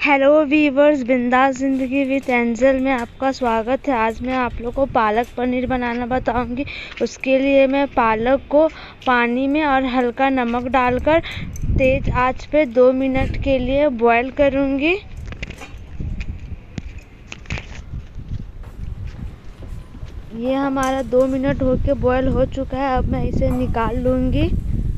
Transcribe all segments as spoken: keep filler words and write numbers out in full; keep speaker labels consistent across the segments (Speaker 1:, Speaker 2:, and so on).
Speaker 1: Hello viewers, बिंदास ज़िंदगी with angel में आपका स्वागत है। आज मैं आप लोग को पालक पनीर बनाना बताऊंगी। उसके लिए मैं पालक को पानी में और हल्का नमक डालकर तेज़ आंच पे दो मिनट के लिए बॉईल करूंगी। ये हमारा दो मिनट होके बॉईल हो चुका है। अब मैं इसे निकाल लूँगी।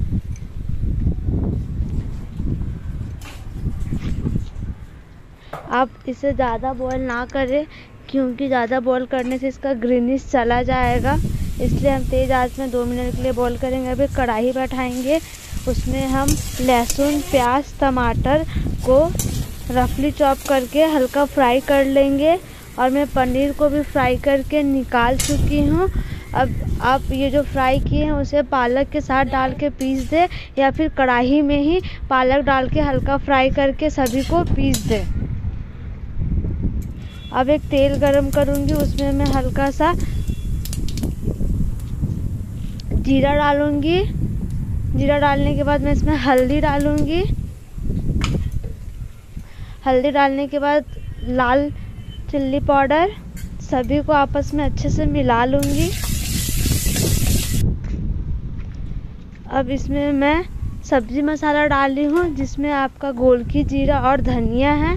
Speaker 1: आप इसे ज़्यादा बॉईल ना करें, क्योंकि ज़्यादा बॉईल करने से इसका ग्रीनिश चला जाएगा। इसलिए हम तेज़ आंच में दो मिनट के लिए बॉईल करेंगे। अभी कढ़ाई बैठाएंगे, उसमें हम लहसुन, प्याज, टमाटर को रफली चॉप करके हल्का फ्राई कर लेंगे। और मैं पनीर को भी फ्राई करके निकाल चुकी हूँ। अब आप ये जो फ्राई किए हैं उसे पालक के साथ डाल के पीस दें, या फिर कढ़ाई में ही पालक डाल के हल्का फ्राई करके सभी को पीस दें। अब एक तेल गरम करूंगी, उसमें मैं हल्का सा जीरा डालूंगी। जीरा डालने के बाद मैं इसमें हल्दी डालूंगी। हल्दी डालने के बाद लाल चिल्ली पाउडर, सभी को आपस में अच्छे से मिला लूंगी। अब इसमें मैं सब्जी मसाला डाली हूँ, जिसमें आपका गोलकी जीरा और धनिया है।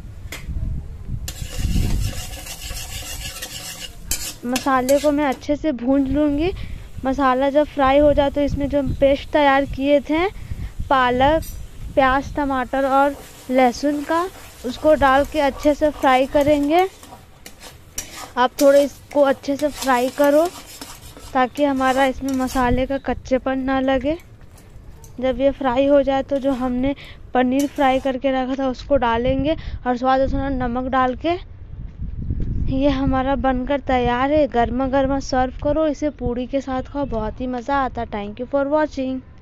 Speaker 1: मसाले को मैं अच्छे से भून लूँगी। मसाला जब फ्राई हो जाए तो इसमें जो पेस्ट तैयार किए थे पालक, प्याज, टमाटर और लहसुन का, उसको डाल के अच्छे से फ्राई करेंगे। आप थोड़े इसको अच्छे से फ्राई करो ताकि हमारा इसमें मसाले का कच्चेपन ना लगे। जब ये फ्राई हो जाए तो जो हमने पनीर फ्राई करके रखा था उसको डालेंगे और स्वाद अनुसार नमक डाल के ये हमारा बनकर तैयार है। गर्मा गर्मा सर्व करो, इसे पूड़ी के साथ खाओ, बहुत ही मज़ा आता है। Thank you for watching.